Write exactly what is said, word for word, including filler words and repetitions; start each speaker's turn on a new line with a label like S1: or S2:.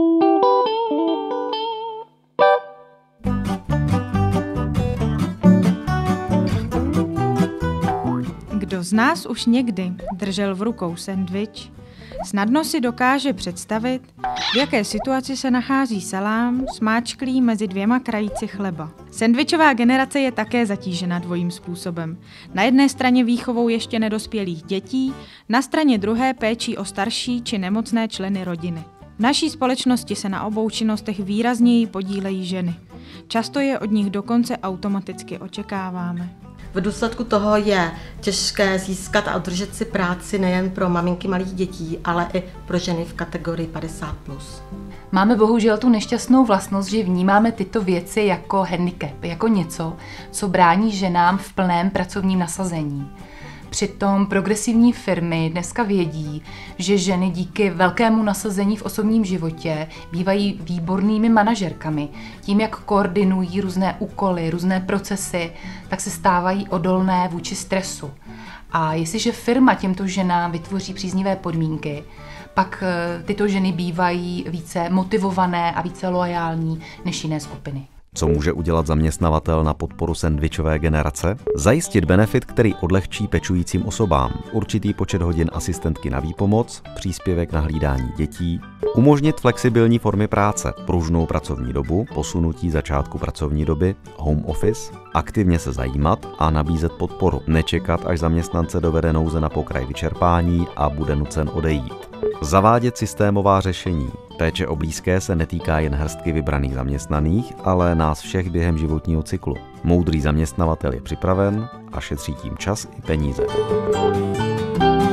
S1: Kdo z nás už někdy držel v rukou sendvič, snadno si dokáže představit, v jaké situaci se nachází salám smáčklý mezi dvěma krajíci chleba. Sendvičová generace je také zatížena dvojím způsobem. Na jedné straně výchovou ještě nedospělých dětí, na straně druhé péčí o starší či nemocné členy rodiny. V naší společnosti se na obou činnostech výrazněji podílejí ženy. Často je od nich dokonce automaticky očekáváme.
S2: V důsledku toho je těžké získat a udržet si práci nejen pro maminky malých dětí, ale i pro ženy v kategorii padesát plus.
S3: Máme bohužel tu nešťastnou vlastnost, že vnímáme tyto věci jako handicap, jako něco, co brání ženám v plném pracovním nasazení. Přitom progresivní firmy dneska vědí, že ženy díky velkému nasazení v osobním životě bývají výbornými manažerkami. Tím, jak koordinují různé úkoly, různé procesy, tak se stávají odolné vůči stresu. A jestliže firma těmto ženám vytvoří příznivé podmínky, pak tyto ženy bývají více motivované a více loajální než jiné skupiny.
S4: Co může udělat zaměstnavatel na podporu sendvičové generace? Zajistit benefit, který odlehčí pečujícím osobám, určitý počet hodin asistentky na výpomoc, příspěvek na hlídání dětí, umožnit flexibilní formy práce, pružnou pracovní dobu, posunutí začátku pracovní doby, home office, aktivně se zajímat a nabízet podporu, nečekat, až zaměstnance dovede nouze na pokraj vyčerpání a bude nucen odejít. Zavádět systémová řešení. Péče o blízké se netýká jen hrstky vybraných zaměstnaných, ale nás všech během životního cyklu. Moudrý zaměstnavatel je připraven a šetří tím čas i peníze.